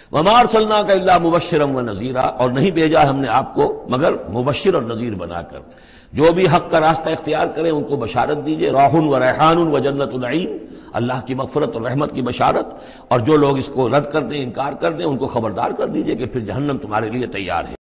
वमा अरसलनाका इल्ला मुबश्शिरन व नज़ीरा, और नहीं भेजा हमने आपको मगर मुबश्शिर और नज़ीर बनाकर। जो भी हक का रास्ता इख्तियार करें उनको बशारत दीजिए, राहुन व रैहानुन व जन्नतुन नईम, अल्लाह की मग़फ़िरत और रहमत की बशारत। और जो लोग इसको रद्द कर दें, इनकार कर दें, उनको खबरदार कर दीजिए कि फिर जहन्नम तुम्हारे लिए तैयार है।